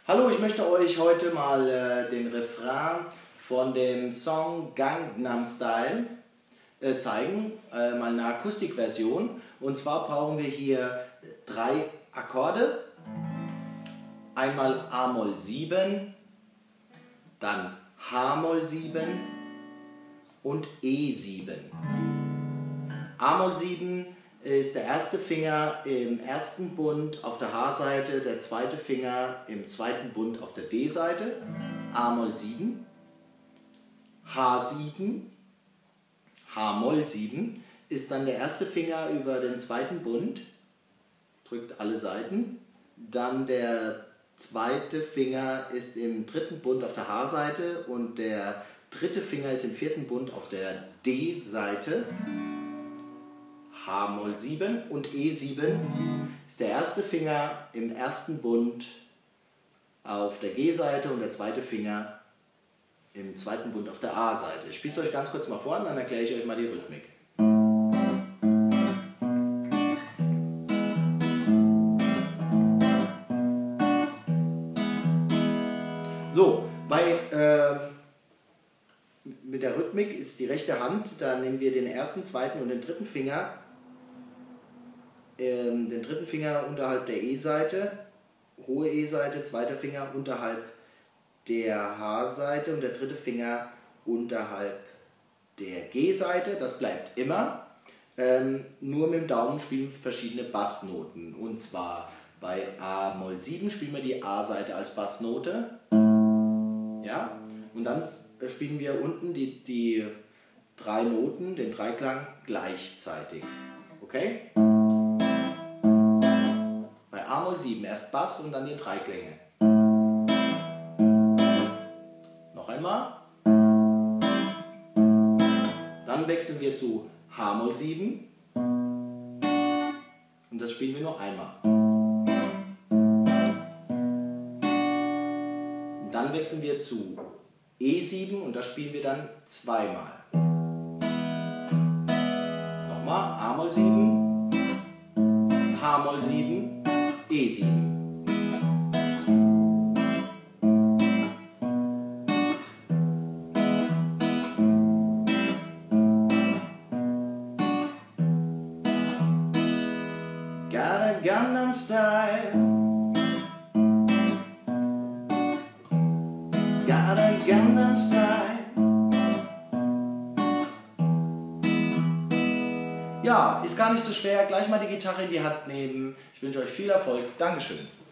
Hallo, ich möchte euch heute mal den Refrain von dem Song Gangnam Style zeigen, mal eine Akustikversion. Und zwar brauchen wir hier 3 Akkorde, einmal a-Moll 7, dann h-Moll 7 und e7. a-Moll 7 ist der erste Finger im ersten Bund auf der H-Seite, der zweite Finger im zweiten Bund auf der D-Seite, a-Moll 7, H7, h-Moll 7 ist dann der erste Finger über den zweiten Bund, drückt alle Saiten, dann der zweite Finger ist im dritten Bund auf der H-Seite und der dritte Finger ist im vierten Bund auf der D-Seite, h-Moll 7 und e7 ist der erste Finger im ersten Bund auf der G-Seite und der zweite Finger im zweiten Bund auf der A-Seite. Ich spiele es euch ganz kurz mal vor und dann erkläre ich euch mal die Rhythmik. So, mit der Rhythmik ist die rechte Hand, da nehmen wir den ersten, zweiten und den dritten Finger unterhalb der E-Seite, hohe E-Seite, zweiter Finger unterhalb der H-Seite und der dritte Finger unterhalb der G-Seite. Das bleibt immer. Nur mit dem Daumen spielen wir verschiedene Bassnoten. Und zwar bei a-Moll 7 spielen wir die A-Seite als Bassnote. Ja? Und dann spielen wir unten die 3 Noten, den Dreiklang, gleichzeitig. Okay? Bei a-Moll 7 erst Bass und dann die Dreiklänge. Noch einmal. Dann wechseln wir zu h-Moll 7 und das spielen wir nur einmal. Und dann wechseln wir zu e7 und das spielen wir dann zweimal. Nochmal a-Moll 7, h-Moll 7, e7. Got a Gangnam Style, got a Gangnam Style. Ja, ist gar nicht so schwer. Gleich mal die Gitarre in die Hand nehmen. Ich wünsche euch viel Erfolg. Dankeschön.